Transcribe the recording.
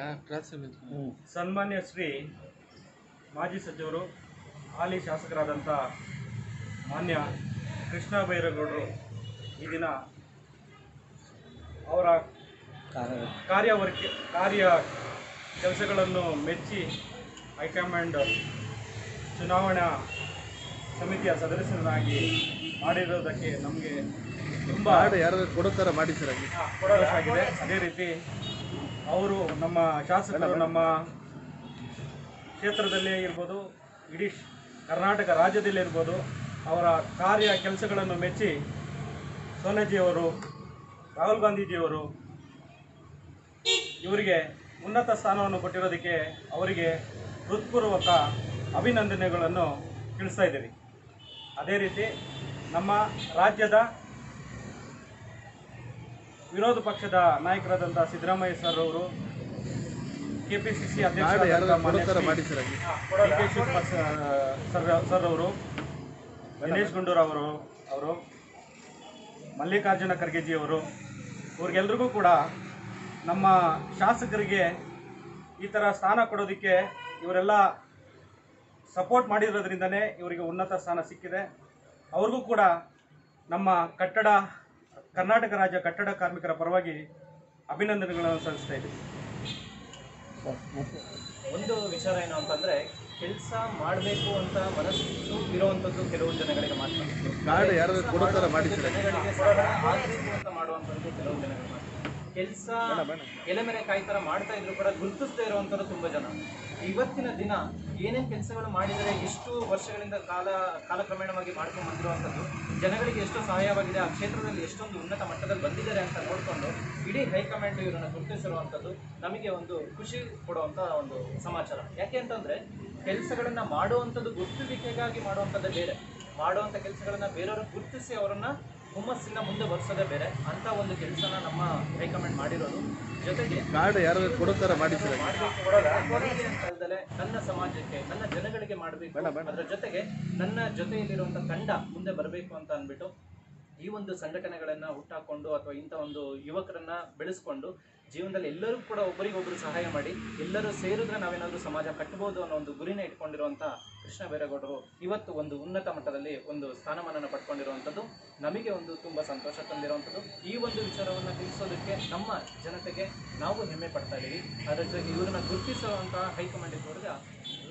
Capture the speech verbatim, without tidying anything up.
ಸನ್ಮಾನ್ಯ ಶ್ರೀ ಮಾಜಿ ಸಚಿವರು ಹಾಲಿ ಶಾಸಕರಾದಂಥ ಮಾನ್ಯ ಕೃಷ್ಣ ಬೈರೇಗೌಡರು ಈ ದಿನ ಅವರ ಕಾರ್ಯವರ್ಕ ಕಾರ್ಯ ಕೆಲಸಗಳನ್ನು ಮೆಚ್ಚಿ ಹೈಕಮಾಂಡ್ ಚುನಾವಣಾ ಸಮಿತಿಯ ಸದಸ್ಯರಾಗಿ ಮಾಡಿರೋದಕ್ಕೆ ನಮಗೆ ತುಂಬ ಯಾರಾದರೂ ಕೊಡೋತರ ಮಾಡಿ ಸರ್ ಆಗಿದೆ. ಅದೇ ರೀತಿ ಅವರು ನಮ್ಮ ಶಾಸಕರು ನಮ್ಮ ಕ್ಷೇತ್ರದಲ್ಲೇ ಇರ್ಬೋದು, ಇಡೀ ಕರ್ನಾಟಕ ರಾಜ್ಯದಲ್ಲೇ ಇರ್ಬೋದು, ಅವರ ಕಾರ್ಯ ಕೆಲಸಗಳನ್ನು ಮೆಚ್ಚಿ ಸೋನಾಜಿಯವರು, ರಾಹುಲ್ ಗಾಂಧೀಜಿಯವರು ಇವರಿಗೆ ಉನ್ನತ ಸ್ಥಾನವನ್ನು ಕೊಟ್ಟಿರೋದಕ್ಕೆ ಅವರಿಗೆ ಹೃತ್ಪೂರ್ವಕ ಅಭಿನಂದನೆಗಳನ್ನು ತಿಳಿಸ್ತಾ ಇದ್ದೀವಿ. ಅದೇ ರೀತಿ ನಮ್ಮ ರಾಜ್ಯದ ವಿರೋಧ ಪಕ್ಷದ ನಾಯಕರಾದಂಥ ಸಿದ್ದರಾಮಯ್ಯ ಸರ್ ಅವರು, ಕೆ ಪಿ ಸಿ ಸಿ ಅಧ್ಯಕ್ಷರಾದಂಥ D K Shivakumar sir sir ಅವರು, ದಿನೇಶ್ ಗುಂಡೂರಾವ್ ಅವರು ಅವರು ಮಲ್ಲಿಕಾರ್ಜುನ ಖರ್ಗೆಜಿಯವರು, ಇವ್ರಿಗೆಲ್ರಿಗೂ ಕೂಡ ನಮ್ಮ ಶಾಸಕರಿಗೆ ಈ ಥರ ಸ್ಥಾನ ಕೊಡೋದಕ್ಕೆ ಇವರೆಲ್ಲ ಸಪೋರ್ಟ್ ಮಾಡಿರೋದ್ರಿಂದನೇ ಇವರಿಗೆ ಉನ್ನತ ಸ್ಥಾನ ಸಿಕ್ಕಿದೆ. ಅವ್ರಿಗೂ ಕೂಡ ನಮ್ಮ ಕಟ್ಟಡ ಕರ್ನಾಟಕ ರಾಜ್ಯ ಕಟ್ಟಡ ಕಾರ್ಮಿಕರ ಪರವಾಗಿ ಅಭಿನಂದನೆಗಳನ್ನು ಸಲ್ಲಿಸ್ತಾ ಇದ್ದೀವಿ. ಒಂದು ವಿಚಾರ ಏನು ಅಂತಂದರೆ, ಕೆಲಸ ಮಾಡಬೇಕು ಅಂತ ಮನಸ್ಸು ಇರುವಂಥದ್ದು ಕೆಲವು ಜನಗಳಿಗೆ ಮಾತ್ರ, ಜನಗಳಿಗೆ ಆಗಬೇಕು ಅಂತ ಮಾಡುವಂಥದ್ದು ಕೆಲವು ಜನಗಳಿಗೆ ಮಾತ್ರ. ಕೆಲಸ ಎಲೆಮೆರೆ ಕಾಯಿ ಥರ ಮಾಡ್ತಾ ಇದ್ರು ಕೂಡ ಗುರುತಿಸದೇ ಇರುವಂಥದ್ದು ತುಂಬ ಜನ. ಇವತ್ತಿನ ದಿನ ಏನೇನು ಕೆಲಸಗಳು ಮಾಡಿದರೆ ಎಷ್ಟು ವರ್ಷಗಳಿಂದ ಕಾಲ ಕಾಲಕ್ರಮೇಣವಾಗಿ ಮಾಡ್ಕೊಂಡು ಬಂದಿರುವಂಥದ್ದು ಜನಗಳಿಗೆ ಎಷ್ಟು ಸಹಾಯವಾಗಿದೆ, ಆ ಕ್ಷೇತ್ರದಲ್ಲಿ ಎಷ್ಟೊಂದು ಉನ್ನತ ಮಟ್ಟದಲ್ಲಿ ಬಂದಿದ್ದಾರೆ ಅಂತ ನೋಡಿಕೊಂಡು ಇಡೀ ಹೈಕಮಾಂಡ್ ಇವರನ್ನು ಗುರುತಿಸಿರುವಂಥದ್ದು ನಮಗೆ ಒಂದು ಖುಷಿ ಕೊಡುವಂಥ ಒಂದು ಸಮಾಚಾರ. ಯಾಕೆ ಅಂತಂದರೆ, ಕೆಲಸಗಳನ್ನು ಮಾಡುವಂಥದ್ದು ಗುರುತಿಸುವಿಕೆಗಾಗಿ ಮಾಡುವಂಥದ್ದೇ ಬೇರೆ, ಮಾಡುವಂಥ ಕೆಲಸಗಳನ್ನು ಬೇರೆಯವರು ಗುರುತಿಸಿ ಅವರನ್ನು ಹುಮ್ಮಸ್ಸಿಂದ ಮುಂದೆ ಬರ್ಸೋದೇ ಬೇರೆ. ಅಂತ ಒಂದು ಕೆಲಸನ ನಮ್ಮ ಹೈಕಮಾಂಡ್ ಮಾಡಿರೋದು. ಜೊತೆಗೆ ಮಾಡಬೇಕು ಅಂತಲ್ದಲೆ ನನ್ನ ಸಮಾಜಕ್ಕೆ, ನನ್ನ ಜನಗಳಿಗೆ ಮಾಡಬೇಕು, ಅದರ ಜೊತೆಗೆ ನನ್ನ ಜೊತೆಯಲ್ಲಿರುವಂಥ ತಂಡ ಮುಂದೆ ಬರಬೇಕು ಅಂತ ಅಂದ್ಬಿಟ್ಟು ಈ ಒಂದು ಸಂಘಟನೆಗಳನ್ನು ಹುಟ್ಟಾಕೊಂಡು ಅಥವಾ ಇಂಥ ಒಂದು ಯುವಕರನ್ನ ಬೆಳೆಸ್ಕೊಂಡು ಜೀವನದಲ್ಲಿ ಎಲ್ಲರೂ ಕೂಡ ಒಬ್ಬರಿಗೊಬ್ಬರು ಸಹಾಯ ಮಾಡಿ ಎಲ್ಲರೂ ಸೇರಿದ್ರೆ ನಾವೇನಾದರೂ ಸಮಾಜ ಕಟ್ಟಬಹುದು ಅನ್ನೋ ಒಂದು ಗುರಿನ ಇಟ್ಕೊಂಡಿರುವಂಥ ಕೃಷ್ಣ ಬೈರೇಗೌಡರು ಇವತ್ತು ಒಂದು ಉನ್ನತ ಮಟ್ಟದಲ್ಲಿ ಒಂದು ಸ್ಥಾನಮಾನನ ಪಡ್ಕೊಂಡಿರುವಂಥದ್ದು ನಮಗೆ ಒಂದು ತುಂಬ ಸಂತೋಷ ತಂದಿರುವಂಥದ್ದು. ಈ ಒಂದು ವಿಚಾರವನ್ನು ತಿಳಿಸೋದಕ್ಕೆ ನಮ್ಮ ಜನತೆಗೆ ನಾವು ಹೆಮ್ಮೆ ಪಡ್ತಾ ಇದ್ದೀವಿ. ಅದರ ಜೊತೆಗೆ ಇವರನ್ನ ಗುರುತಿಸುವಂಥ ಹೈಕಮಾಂಡ್ ಇದ್ದವ್ರಿಗೆ